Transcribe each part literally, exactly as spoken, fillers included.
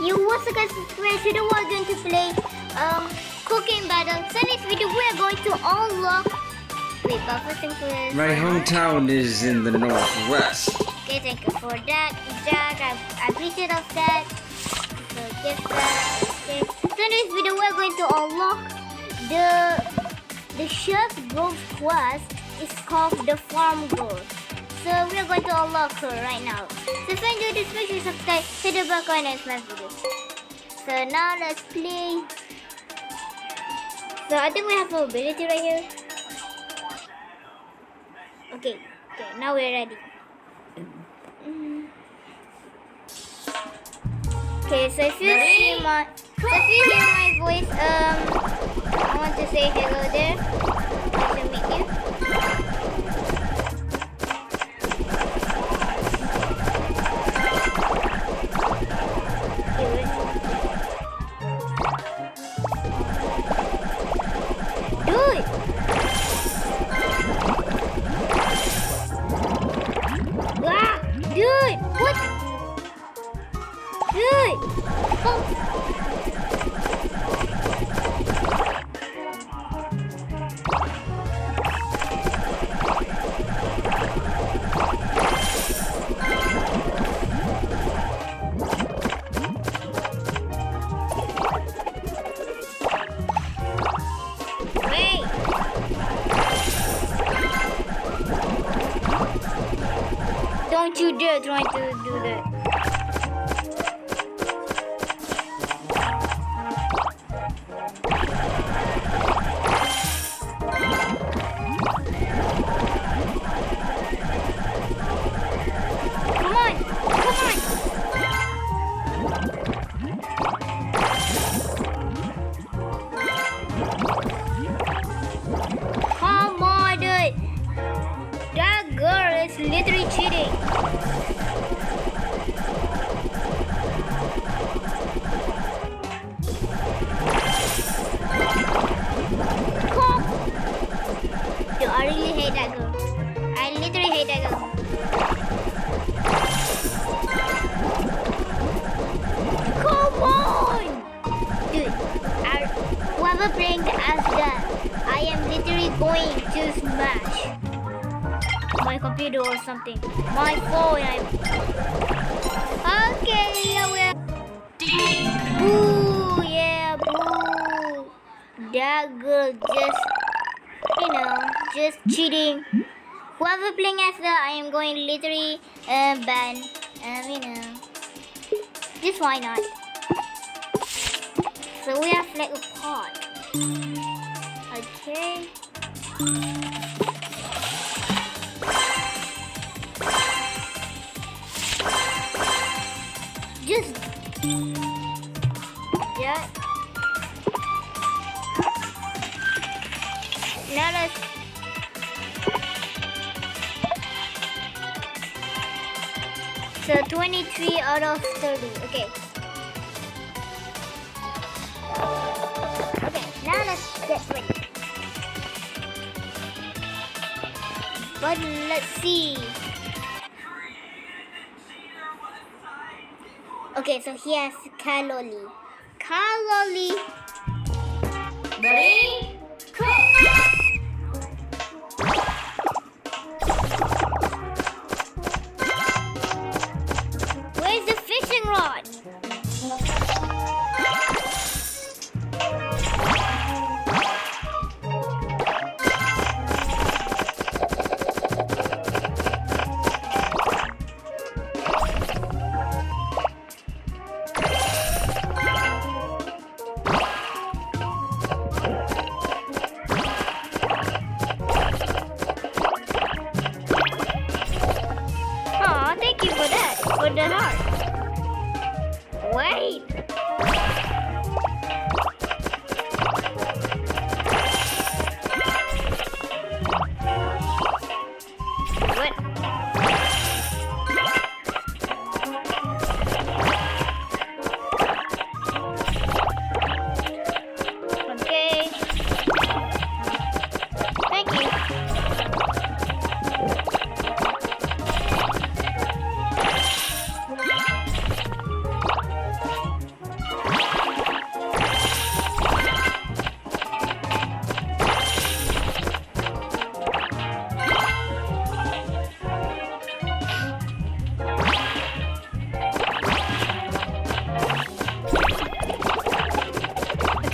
You what's up guys, subscribe. Today we're going to play um cooking battle. So next video we're going to unlock. Wait, but first thing first. My hometown is in the northwest. Okay, thank you for that, Jack. I, I appreciate of that. So get that. Okay. So in this video we're going to unlock the the chef girl's quest. Is called the farm girl. So we are going to unlock her right now. So if you enjoyed this, make sure you subscribe, hit the bell icon and smash video. So now let's play. So I think we have mobility right here. Okay, okay, now we're ready. Mm. Okay, so if you ready? see my, so if you hear my voice, um, I want to say hello there. Nice to meet you. Don't you dare try to do that. Come on, come on. Come on, dude. That girl is literally cheating. Dude, I really hate that girl. I literally hate that girl. Come on! Dude, I, whoever playing as that, I am literally going to smash my computer or something. My phone. I'm... Okay, yeah, we're... Boo! Yeah, boo! That girl just... You know, just cheating. Whoever playing as that, I am going literally uh, ban. Um, you know, just why not? So we have like a pot. Okay. Just yeah. Now let's so twenty-three out of thirty. Okay. Okay, now let's get ready. But let's see. Okay, so he has Kaloli. Kaloli. Ready? Cook! Where's the fishing rod?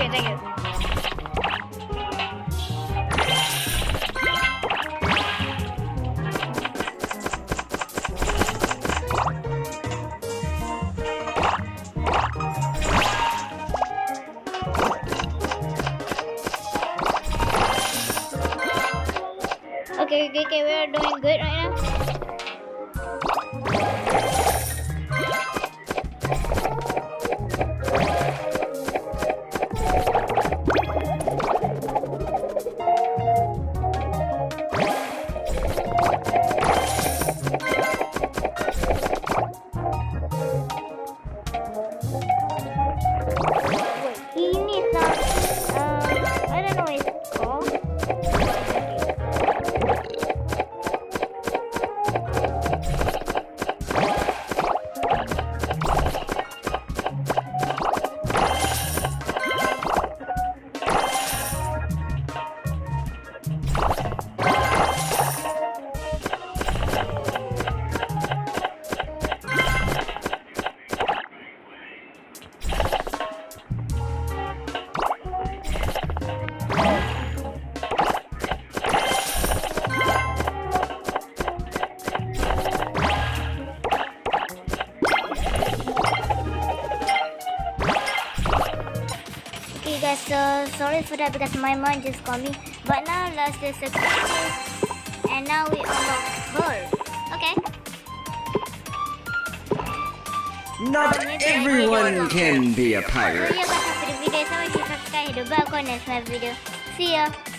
you, thank you. Okay, okay, okay, we're doing good right now. Wait, he needs some, uh, I don't know what it's called. Okay guys, so sorry for that because my mom just called me. But now let's just success. And now we unlock her. Okay. Not everyone can be a So pirate. yeah guys, after the video, so much subscribe, hit the bell icon, and next video. See ya.